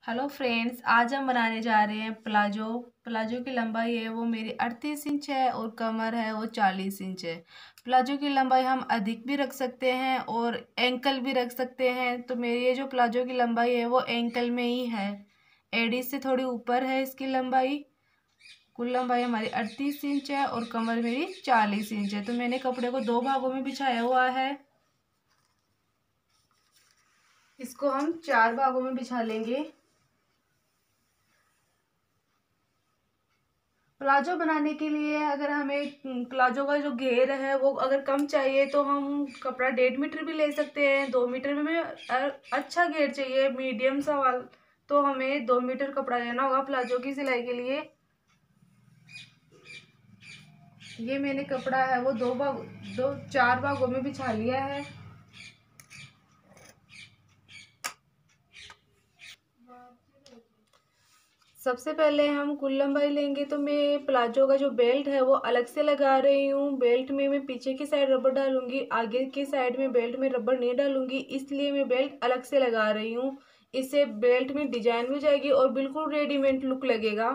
Hello friends, आज हम बनाने जा रहे हैं प्लाजो। प्लाजो की लंबाई है वो मेरी 38 इंच है और कमर है वो 40 इंच है। प्लाजो की लंबाई हम अधिक भी रख सकते हैं और एंकल भी रख सकते हैं। तो मेरी ये जो प्लाजो की लंबाई है वो एंकल में ही है, एडी से थोड़ी ऊपर है इसकी लंबाई। कुल लंबाई हमारी 38 इंच है और कमर मेरी 40 इंच है। तो मैंने कपड़े को दो भागों में बिछाया हुआ है, इसको हम 4 भागों में बिछा लेंगे। प्लाजो बनाने के लिए अगर हमें प्लाजो का जो घेर है वो अगर कम चाहिए तो हम कपड़ा 1.5 मीटर भी ले सकते हैं। 2 मीटर में अच्छा घेर चाहिए, मीडियम सा वाल, तो हमें 2 मीटर कपड़ा लेना होगा प्लाजो की सिलाई के लिए। ये मैंने कपड़ा है वो दो 4 भागों में बिछा लिया है। सबसे पहले हम कुल लंबाई लेंगे, तो मैं प्लाजो का जो बेल्ट है वो अलग से लगा रही हूँ। बेल्ट में मैं पीछे की साइड रबर डालूंगी, आगे की साइड में बेल्ट में रबर नहीं डालूंगी, इसलिए मैं बेल्ट अलग से लगा रही हूँ। इससे बेल्ट में डिजाइन भी जाएगी और बिल्कुल रेडीमेड लुक लगेगा।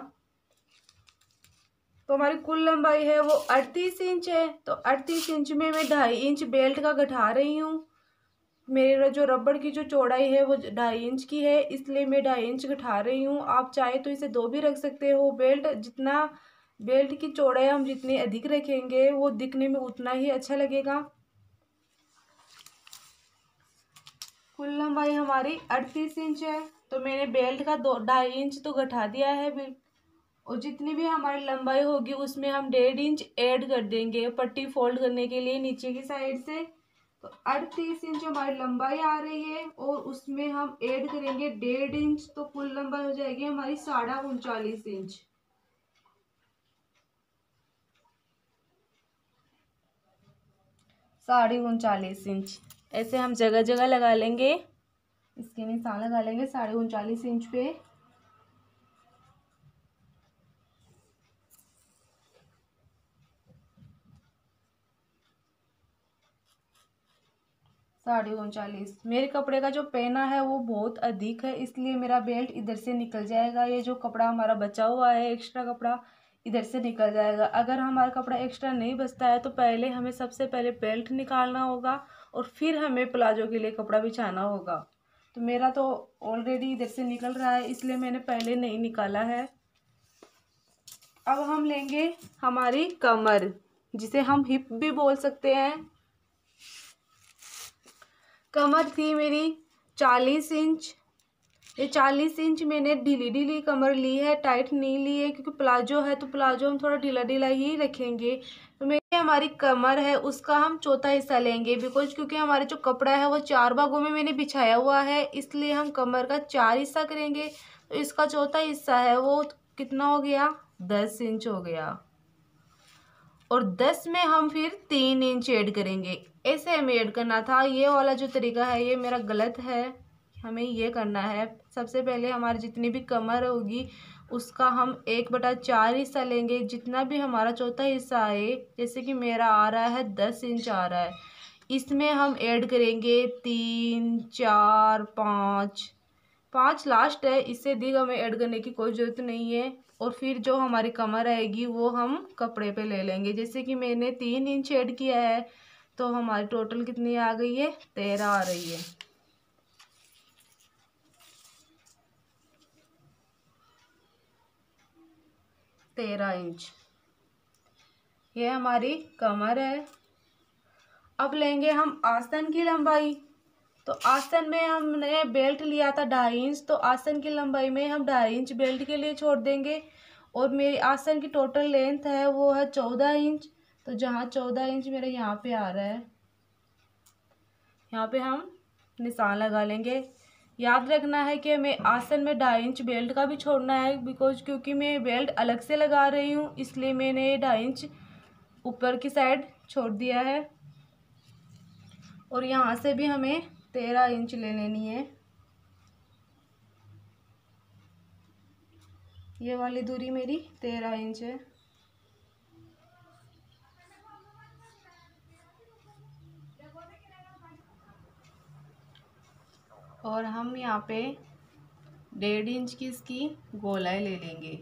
तो हमारी कुल लंबाई है वो 38 इंच है, तो 38 इंच में मैं 2.5 इंच बेल्ट का घटा रही हूँ। मेरा जो रबड़ की जो चौड़ाई है वो 2.5 इंच की है, इसलिए मैं 2.5 इंच घटा रही हूँ। आप चाहे तो इसे 2 भी रख सकते हो। बेल्ट की चौड़ाई हम जितनी अधिक रखेंगे वो दिखने में उतना ही अच्छा लगेगा। कुल लंबाई हमारी 38 इंच है, तो मैंने बेल्ट का 2.5 इंच तो घटा दिया है और जितनी भी हमारी लंबाई होगी उसमें हम 1.5 इंच ऐड कर देंगे पट्टी फोल्ड करने के लिए नीचे की साइड से। तो 38 इंच हमारी लंबाई आ रही है और उसमें हम ऐड करेंगे 1.5 इंच, तो कुल लंबाई हो जाएगी हमारी 39.5 इंच। 39.5 इंच ऐसे हम जगह जगह लगा लेंगे, इसके निशान लगा लेंगे 39.5 इंच पे। 39.5। मेरे कपड़े का जो पहना है वो बहुत अधिक है, इसलिए मेरा बेल्ट इधर से निकल जाएगा। ये जो कपड़ा हमारा बचा हुआ है एक्स्ट्रा कपड़ा इधर से निकल जाएगा। अगर हमारा कपड़ा एक्स्ट्रा नहीं बचता है तो पहले हमें सबसे पहले बेल्ट निकालना होगा और फिर हमें प्लाजो के लिए कपड़ा बिछाना होगा। तो मेरा तो ऑलरेडी इधर से निकल रहा है, इसलिए मैंने पहले नहीं निकाला है। अब हम लेंगे हमारी कमर, जिसे हम हिप भी बोल सकते हैं। कमर थी मेरी 40 इंच। ये 40 इंच मैंने ढीली ढीली कमर ली है, टाइट नहीं ली है, क्योंकि प्लाजो है तो प्लाजो हम थोड़ा ढीला ढीला ही रखेंगे। तो मेरी हमारी कमर है उसका हम चौथा हिस्सा लेंगे, बिकॉज क्योंकि हमारे जो कपड़ा है वो 4 भागों में मैंने बिछाया हुआ है, इसलिए हम कमर का 4 हिस्सा करेंगे। तो इसका चौथा हिस्सा है वो कितना हो गया, 10 इंच हो गया। और 10 में हम फिर 3 इंच ऐड करेंगे। ऐसे हमें ऐड करना था, ये वाला जो तरीका है ये मेरा गलत है। हमें ये करना है, सबसे पहले हमारी जितनी भी कमर होगी उसका हम 1/4 हिस्सा लेंगे। जितना भी हमारा चौथा हिस्सा आए, जैसे कि मेरा आ रहा है 10 इंच आ रहा है, इसमें हम ऐड करेंगे 3, 4, 5। 5 लास्ट है, इससे अधिक हमें ऐड करने की कोई ज़रूरत नहीं है। और फिर जो हमारी कमर आएगी वो हम कपड़े पे ले लेंगे। जैसे कि मैंने 3 इंच ऐड किया है, तो हमारी टोटल कितनी आ गई है, 13 आ रही है। तेरह इंच ये हमारी कमर है। अब लेंगे हम आसन की लंबाई। तो आसन में हमने बेल्ट लिया था 2.5 इंच, तो आसन की लंबाई में हम 2.5 इंच बेल्ट के लिए छोड़ देंगे। और मेरी आसन की टोटल लेंथ है वो है 14 इंच। तो जहाँ 14 इंच मेरे यहाँ पे आ रहा है, यहाँ पे हम निशान लगा लेंगे। याद रखना है कि हमें आसन में 2.5 इंच बेल्ट का भी छोड़ना है, बिकॉज क्योंकि मैं बेल्ट अलग से लगा रही हूँ, इसलिए मैंने 2.5 इंच ऊपर की साइड छोड़ दिया है। और यहाँ से भी हमें 13 इंच ले लेनी है। ये वाली दूरी मेरी 13 इंच है। और हम यहाँ पे 1.5 इंच की इसकी गोलाई ले लेंगे।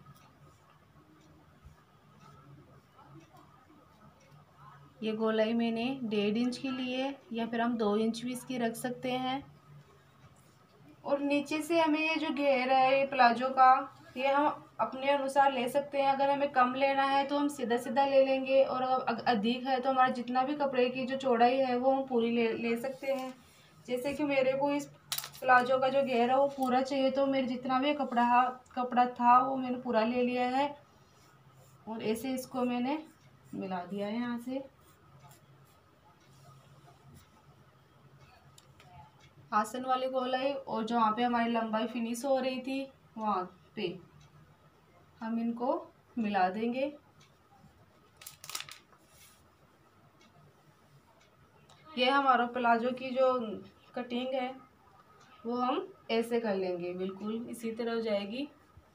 ये गोलाई मैंने 1.5 इंच की ली है, या फिर हम 2 इंच भी इसकी रख सकते हैं। और नीचे से हमें ये जो घेरा है ये प्लाजो का, ये हम अपने अनुसार ले सकते हैं। अगर हमें कम लेना है तो हम सीधा सीधा ले लेंगे, और अगर अधिक है तो हमारा जितना भी कपड़े की जो चौड़ाई है वो हम पूरी ले सकते हैं। जैसे कि मेरे को इस प्लाजो का जो घेरा है वो पूरा चाहिए, तो मेरे जितना भी कपड़ा था वो मैंने पूरा ले लिया है। और ऐसे इसको मैंने मिला दिया है यहाँ से। आसन वाली गोलाई और जहाँ पे हमारी लंबाई फिनिश हो रही थी वहाँ पे हम इनको मिला देंगे। ये हमारा प्लाजो की जो कटिंग है वो हम ऐसे कर लेंगे, बिल्कुल इसी तरह हो जाएगी।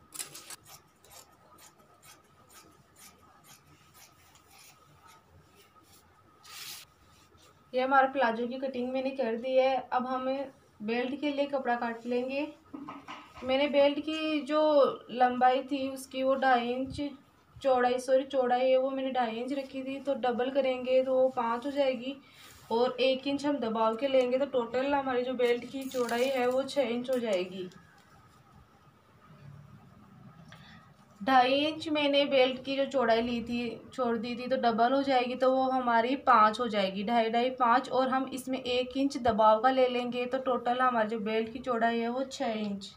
ये हमारा प्लाजो की कटिंग मैंने कर दी है। अब हमें बेल्ट के लिए कपड़ा काट लेंगे। मैंने बेल्ट की जो लंबाई थी उसकी वो 2.5 इंच चौड़ाई है वो मैंने 2.5 इंच रखी थी, तो डबल करेंगे तो वो 5 हो जाएगी। और 1 इंच हम दबाव के लेंगे तो टोटल हमारी जो बेल्ट की चौड़ाई है वो 6 इंच हो जाएगी। 2.5 इंच मैंने बेल्ट की जो चौड़ाई ली थी छोड़ दी थी, तो डबल हो जाएगी तो वो हमारी 5 हो जाएगी। 2.5 5, और हम इसमें 1 इंच दबाव का ले लेंगे तो टोटल हमारी जो बेल्ट की चौड़ाई है वो 6 इंच।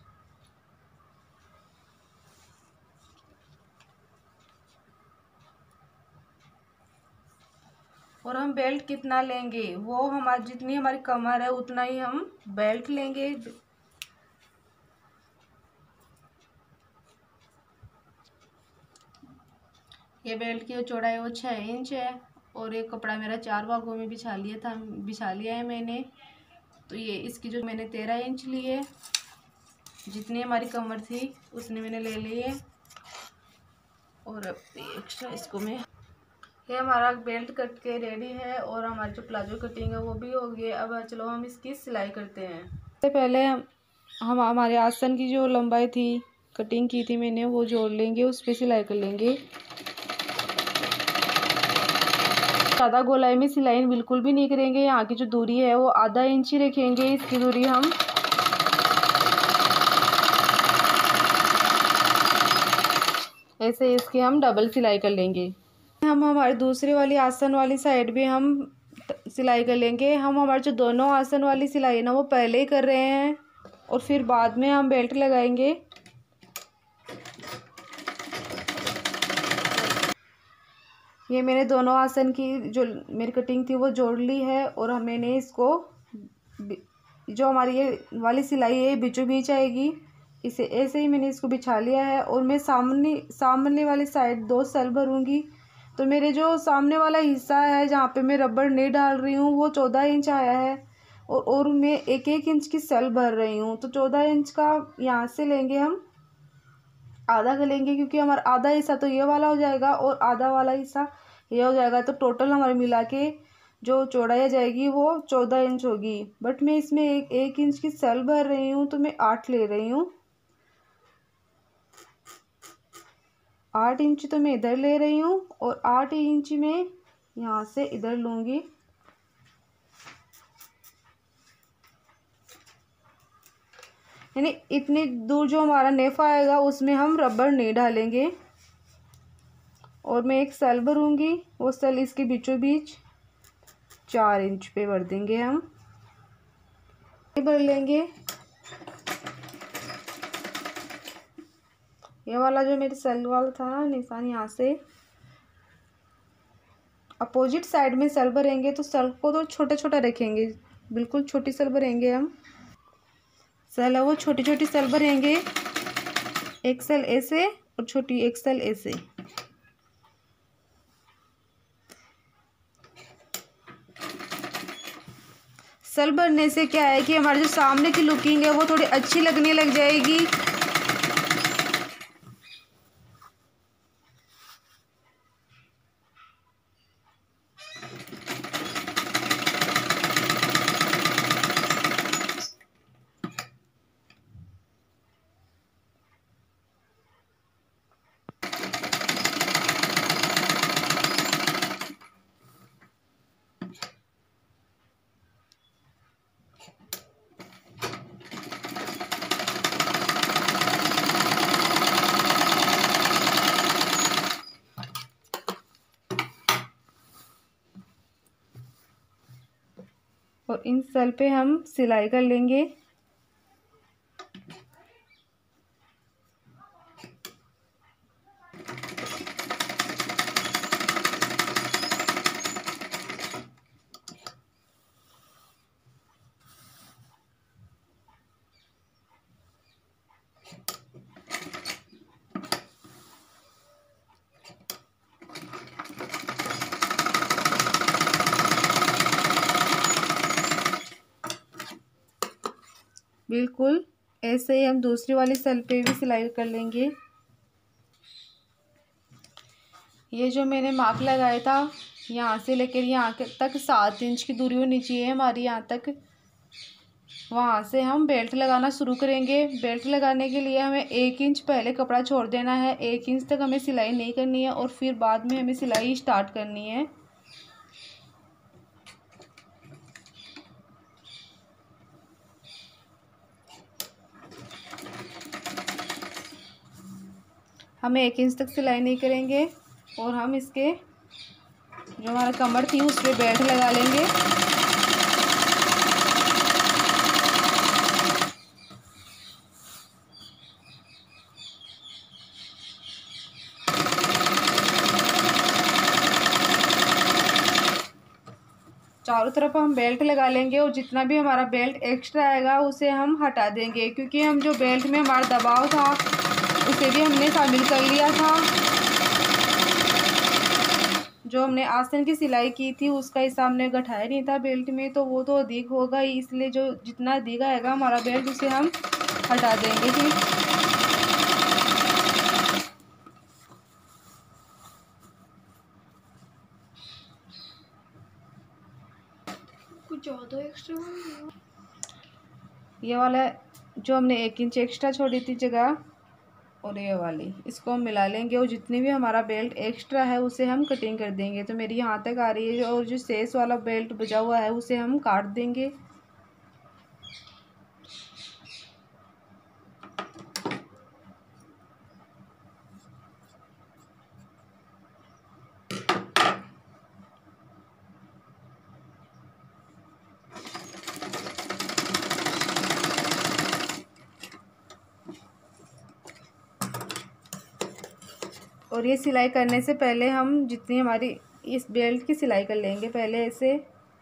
और हम बेल्ट कितना लेंगे, वो हमारी जितनी हमारी कमर है उतना ही हम बेल्ट लेंगे। ये बेल्ट की जो चौड़ाई है वो 6 इंच है। और ये कपड़ा मेरा 4 भागों में बिछा लिया है मैंने। तो ये इसकी जो मैंने 13 इंच ली है, जितनी हमारी कमर थी उसने मैंने ले ली है। और अब एक्स्ट्रा इसको मैं, ये हमारा बेल्ट कट के रेडी है और हमारी जो प्लाजो कटिंग है वो भी हो गई। अब चलो हम इसकी सिलाई करते हैं। सबसे पहले हम हमारे आसन की जो लंबाई थी कटिंग की थी मैंने वो जोड़ लेंगे, उस पर सिलाई कर लेंगे। ज़्यादा गोलाई में सिलाई बिल्कुल भी नहीं करेंगे। यहाँ की जो दूरी है वो आधा इंच ही रखेंगे, इसकी दूरी हम ऐसे इसकी हम डबल सिलाई कर लेंगे। हम हमारे दूसरी वाली आसन वाली साइड भी हम सिलाई कर लेंगे। हम हमारे जो दोनों आसन वाली सिलाई है ना वो पहले ही कर रहे हैं और फिर बाद में हम बेल्ट लगाएंगे। ये मैंने दोनों आसन की जो मेरी कटिंग थी वो जोड़ ली है। और मैंने इसको जो हमारी ये वाली सिलाई है बीचों बीच आएगी, इसे ऐसे ही मैंने इसको बिछा लिया है। और मैं सामने वाली साइड 2 सेल भरूंगी। तो मेरे जो सामने वाला हिस्सा है जहाँ पे मैं रबड़ नहीं डाल रही हूँ वो 14 इंच आया है, और मैं 1 इंच की सेल भर रही हूँ। तो 14 इंच का यहाँ से लेंगे हम आधा का लेंगे, क्योंकि हमारा आधा हिस्सा तो ये वाला हो जाएगा और आधा वाला हिस्सा ये हो जाएगा। तो टोटल हमारे मिला के जो चौड़ाई जाएगी वो 14 इंच होगी। बट मैं इसमें एक इंच की सेल भर रही हूँ तो मैं 8 ले रही हूँ। 8 इंच तो मैं इधर ले रही हूँ और 8 इंच में यहाँ से इधर लूँगी। यानी इतनी दूर जो हमारा नेफा आएगा उसमें हम रबड़ नहीं डालेंगे। और मैं एक सेल भरूँगी, वो सेल इसके बीचों बीच 4 इंच पे भर देंगे। हम भर लेंगे। ये वाला जो मेरे सेल वाला था ना निशान, यहाँ से अपोजिट साइड में सेल भरेंगे। तो सेल को तो छोटा छोटा रखेंगे, बिल्कुल छोटी सेल भरेंगे। हम सेल है वो छोटी छोटी सेल भरेंगे, एक सेल ऐसे और छोटी एक सेल ऐसे। सेल भरने से क्या है कि हमारे जो सामने की लुकिंग है वो थोड़ी अच्छी लगने लग जाएगी। तो इन सल पे हम सिलाई कर लेंगे। बिल्कुल ऐसे ही हम दूसरी वाली सल पे भी सिलाई कर लेंगे। ये जो मैंने मार्क लगाया था यहाँ से लेकर यहाँ तक 7 इंच की दूरी होनी चाहिए हमारी, यहाँ तक। वहाँ से हम बेल्ट लगाना शुरू करेंगे। बेल्ट लगाने के लिए हमें 1 इंच पहले कपड़ा छोड़ देना है। 1 इंच तक हमें सिलाई नहीं करनी है और फिर बाद में हमें सिलाई स्टार्ट करनी है। हमें 1 इंच तक सिलाई नहीं करेंगे और हम इसके जो हमारा कमर थी उस पर बेल्ट लगा लेंगे। चारों तरफ हम बेल्ट लगा लेंगे और जितना भी हमारा बेल्ट एक्स्ट्रा आएगा उसे हम हटा देंगे, क्योंकि हम जो बेल्ट में हमारा दबाव था उसे भी हमने शामिल कर लिया था। जो हमने आस्तीन की सिलाई की थी उसका हिस्सा हमने घटाया नहीं था बेल्ट में, तो वो तो अधिक होगा ही, इसलिए जो जितना अधिक आएगा हमारा बेल्ट उसे हम हटा देंगे। फिर कुछ ज़्यादा एक्स्ट्रा ये वाला जो हमने 1 इंच एक्स्ट्रा छोड़ी थी जगह और ये वाली, इसको हम मिला लेंगे और जितनी भी हमारा बेल्ट एक्स्ट्रा है उसे हम कटिंग कर देंगे। तो मेरी यहाँ तक आ रही है और जो शेष वाला बेल्ट बचा हुआ है उसे हम काट देंगे। और ये सिलाई करने से पहले हम जितनी हमारी इस बेल्ट की सिलाई कर लेंगे पहले ऐसे।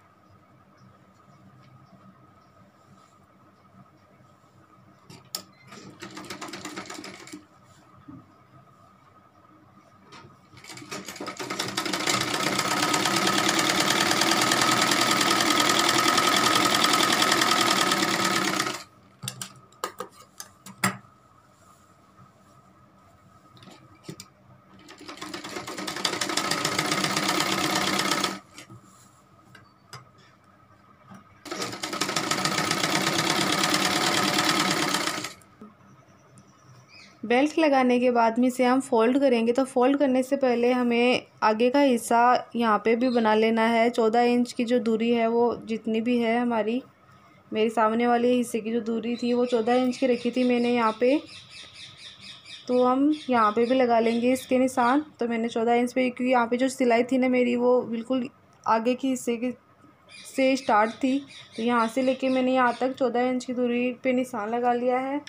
बेल्ट लगाने के बाद में इसे हम फोल्ड करेंगे। तो फोल्ड करने से पहले हमें आगे का हिस्सा यहाँ पे भी बना लेना है। 14 इंच की जो दूरी है वो जितनी भी है हमारी, मेरे सामने वाले हिस्से की जो दूरी थी वो 14 इंच की रखी थी मैंने यहाँ पे, तो हम यहाँ पे भी लगा लेंगे इसके निशान। तो मैंने 14 इंच पे, क्योंकि यहाँ पे जो सिलाई थी ना मेरी वो बिल्कुल आगे की हिस्से की से स्टार्ट थी, तो यहाँ से लेके मैंने यहाँ तक 14 इंच की दूरी पे निशान लगा लिया है।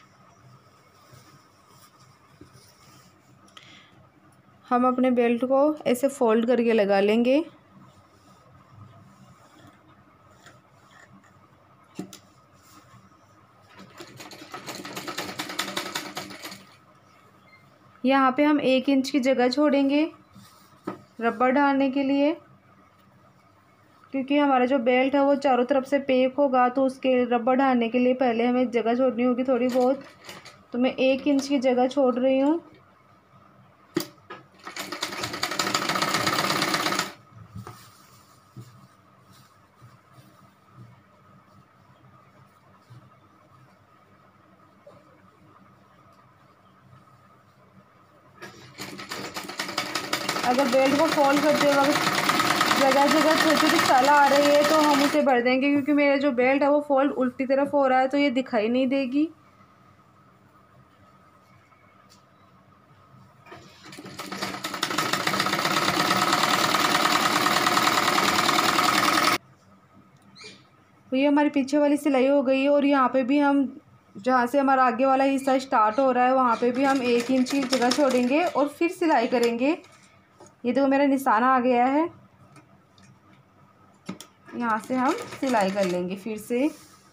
हम अपने बेल्ट को ऐसे फोल्ड करके लगा लेंगे। यहाँ पे हम 1 इंच की जगह छोड़ेंगे रबर डालने के लिए, क्योंकि हमारा जो बेल्ट है वो चारों तरफ से पैक होगा, तो उसके रबर डालने के लिए पहले हमें जगह छोड़नी होगी थोड़ी बहुत। तो मैं 1 इंच की जगह छोड़ रही हूँ। अगर बेल्ट को फोल्ड करते वक्त जगह जगह छोटी छोटी सला आ रही है तो हम उसे भर देंगे, क्योंकि मेरा जो बेल्ट है वो फोल्ड उल्टी तरफ हो रहा है तो ये दिखाई नहीं देगी। तो ये हमारी पीछे वाली सिलाई हो गई है और यहाँ पे भी हम जहाँ से हमारा आगे वाला हिस्सा स्टार्ट हो रहा है वहाँ पे भी हम 1 इंच की जगह छोड़ेंगे और फिर सिलाई करेंगे। ये देखो मेरा निशाना आ गया है, यहाँ से हम सिलाई कर लेंगे फिर से।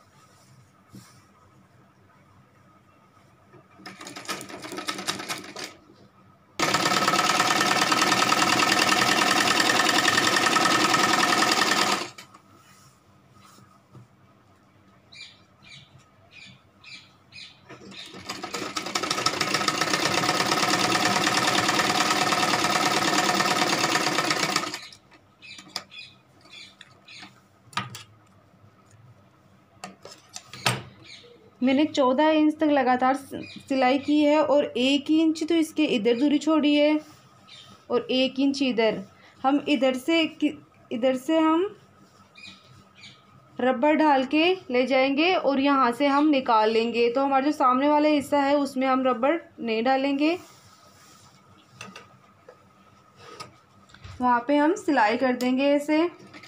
मैंने 14 इंच तक लगातार सिलाई की है और 1 इंच तो इसके इधर दूरी छोड़ी है और 1 इंच इधर। हम इधर से हम रबर ढाल के ले जाएंगे और यहाँ से हम निकाल लेंगे। तो हमारा जो सामने वाला हिस्सा है उसमें हम रबर नहीं डालेंगे, वहाँ पे हम सिलाई कर देंगे ऐसे।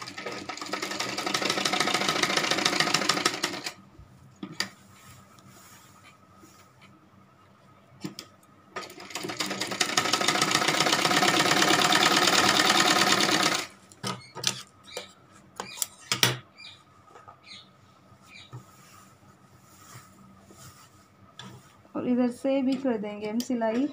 और इधर से भी कर देंगे हम सिलाई।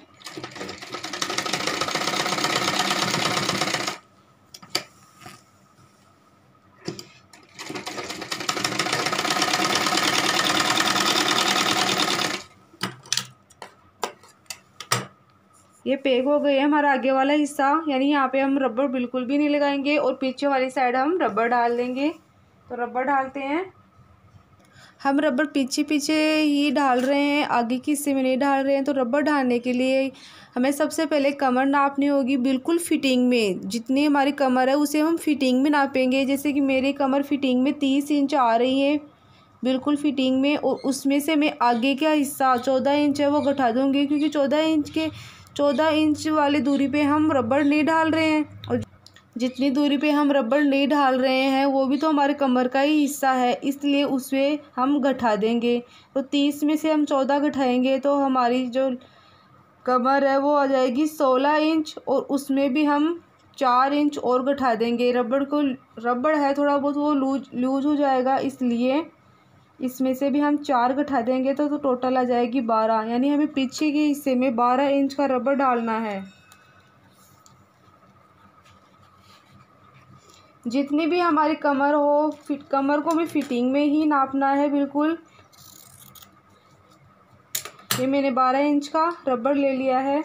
ये पैक हो गए हमारा आगे वाला हिस्सा, यानी यहाँ पे हम रबर बिल्कुल भी नहीं लगाएंगे और पीछे वाली साइड हम रबर डाल देंगे। तो रबर डालते हैं। हम रबर पीछे पीछे ही डाल रहे हैं, आगे के हिस्से में नहीं डाल रहे हैं। तो रबर डालने के लिए हमें सबसे पहले कमर नापनी होगी बिल्कुल फिटिंग में। जितनी हमारी कमर है उसे हम फिटिंग में नापेंगे। जैसे कि मेरी कमर फिटिंग में 30 इंच आ रही है बिल्कुल फिटिंग में, और उसमें से मैं आगे का हिस्सा 14 इंच है वो घटा दूँगी, क्योंकि 14 इंच वाली दूरी पे हम रबर नहीं डाल रहे हैं और जितनी दूरी पे हम रबर नहीं डाल रहे हैं वो भी तो हमारे कमर का ही हिस्सा है, इसलिए उसे हम घटा देंगे। तो 30 में से हम 14 घटाएंगे तो हमारी जो कमर है वो आ जाएगी 16 इंच, और उसमें भी हम 4 इंच और घटा देंगे। रबड़ है थोड़ा बहुत वो लूज हो जाएगा, इसलिए इसमें से भी हम 4 घटा देंगे तो टोटल आ जाएगी 12। यानी हमें पीछे के हिस्से में 12 इंच का रबर डालना है। जितनी भी हमारी कमर हो कमर को भी फिटिंग में ही नापना है बिल्कुल। ये मैंने 12 इंच का रबर ले लिया है।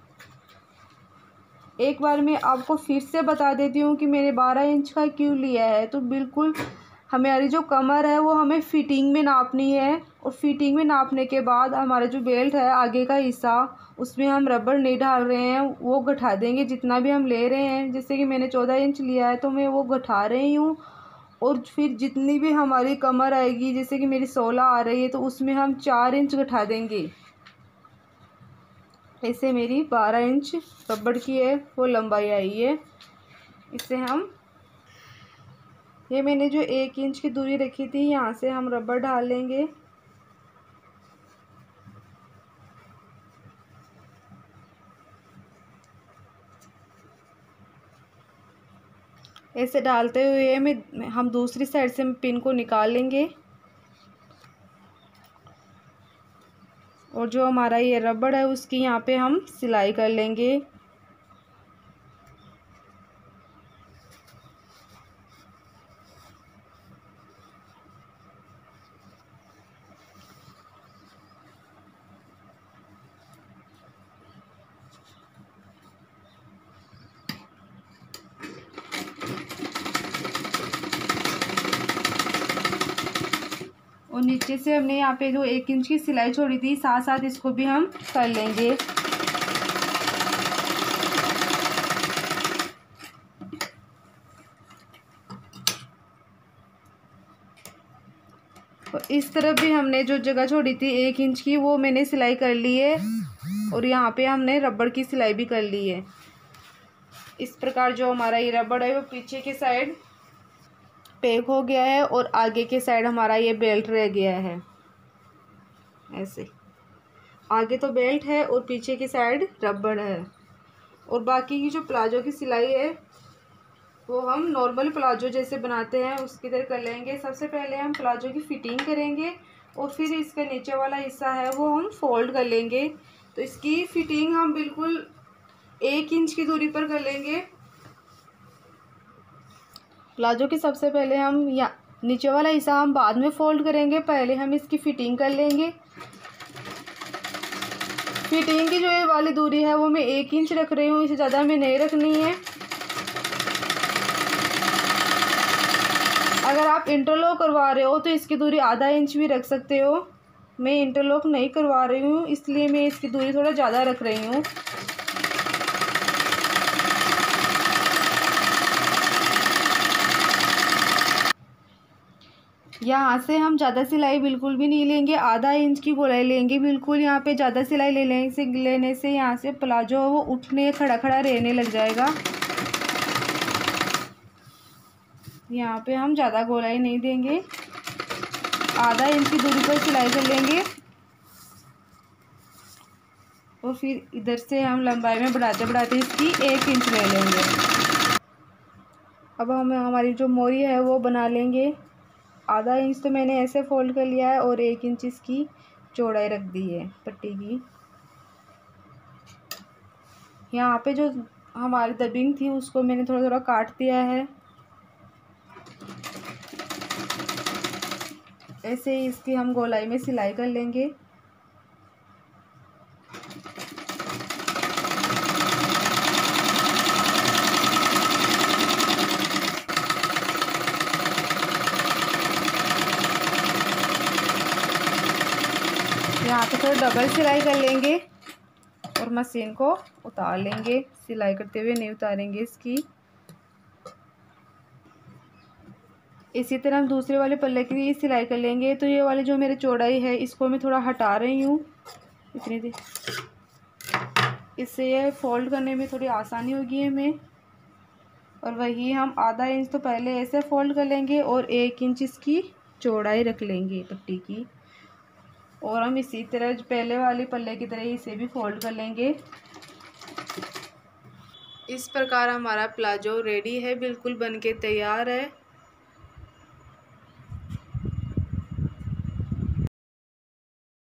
एक बार मैं आपको फिर से बता देती हूँ कि मैंने 12 इंच का क्यों लिया है। तो बिल्कुल हमारी जो कमर है वो हमें फिटिंग में नापनी है, और फिटिंग में नापने के बाद हमारा जो बेल्ट है आगे का हिस्सा उसमें हम रबर नहीं डाल रहे हैं, वो घटा देंगे जितना भी हम ले रहे हैं। जैसे कि मैंने 14 इंच लिया है तो मैं वो घटा रही हूँ, और फिर जितनी भी हमारी कमर आएगी, जैसे कि मेरी 16 आ रही है तो उसमें हम 4 इंच घटा देंगे। ऐसे मेरी 12 इंच रबड़ की है वो लंबाई आई है। इससे हम ये मैंने जो 1 इंच की दूरी रखी थी यहाँ से हम रबर डाल लेंगे। ऐसे डालते हुए हम दूसरी साइड से पिन को निकाल लेंगे, और जो हमारा ये रबड़ है उसकी यहाँ पे हम सिलाई कर लेंगे। और नीचे से हमने यहाँ पे जो 1 इंच की सिलाई छोड़ी थी साथ साथ इसको भी हम कर लेंगे। तो इस तरफ भी हमने जो जगह छोड़ी थी 1 इंच की वो मैंने सिलाई कर ली है, और यहाँ पे हमने रबड़ की सिलाई भी कर ली है। इस प्रकार जो हमारा ये रबड़ है वो पीछे की साइड पैक हो गया है और आगे के साइड हमारा ये बेल्ट रह गया है। ऐसे आगे तो बेल्ट है और पीछे की साइड रबड़ है। और बाकी की जो प्लाजो की सिलाई है वो हम नॉर्मल प्लाजो जैसे बनाते हैं उसकी तरह कर लेंगे। सबसे पहले हम प्लाजो की फिटिंग करेंगे और फिर इसका नीचे वाला हिस्सा है वो हम फोल्ड कर लेंगे। तो इसकी फिटिंग हम बिल्कुल 1 इंच की दूरी पर कर लेंगे। प्लाजो की सबसे पहले हम या नीचे वाला हिस्सा हम बाद में फोल्ड करेंगे, पहले हम इसकी फिटिंग कर लेंगे। फिटिंग की जो ये वाली दूरी है वो मैं 1 इंच रख रही हूँ, इससे ज़्यादा हमें नहीं रखनी है। अगर आप इंटरलॉक करवा रहे हो तो इसकी दूरी आधा इंच भी रख सकते हो। मैं इंटरलॉक नहीं करवा रही हूँ इसलिए मैं इसकी दूरी थोड़ा ज़्यादा रख रही हूँ। यहाँ से हम ज़्यादा सिलाई बिल्कुल भी नहीं लेंगे, आधा इंच की गोलाई लेंगे बिल्कुल। यहाँ पे ज़्यादा सिलाई लेने से यहाँ से प्लाजो वो उठने खड़ा खड़ा रहने लग जाएगा। यहाँ पे हम ज़्यादा गोलाई नहीं देंगे, आधा इंच की दूरी पर सिलाई कर लेंगे और फिर इधर से हम लंबाई में बढ़ाते बढ़ाते इसकी 1 इंच ले लेंगे। अब हम हमारी जो मोरी है वो बना लेंगे। आधा इंच तो मैंने ऐसे फोल्ड कर लिया है और 1 इंच इसकी चौड़ाई रख दी है पट्टी की। यहाँ पे जो हमारी दबिंग थी उसको मैंने थोड़ा थोड़ा काट दिया है। ऐसे ही इसकी हम गोलाई में सिलाई कर लेंगे। यहाँ पे थोड़ा डबल सिलाई कर लेंगे और मशीन को उतार लेंगे। सिलाई करते हुए नहीं उतारेंगे इसकी। इसी तरह हम दूसरे वाले पल्ले की भी सिलाई कर लेंगे। तो ये वाली जो मेरी चौड़ाई है इसको मैं थोड़ा हटा रही हूँ इतनी देर, इससे ये फोल्ड करने में थोड़ी आसानी होगी हमें। और वही हम आधा इंच तो पहले ऐसे फोल्ड कर लेंगे और 1 इंच इसकी चौड़ाई रख लेंगे पट्टी की। और हम इसी तरह पहले वाले पल्ले की तरह इसे भी फोल्ड कर लेंगे। इस प्रकार हमारा प्लाजो रेडी है, बिल्कुल बनके तैयार है।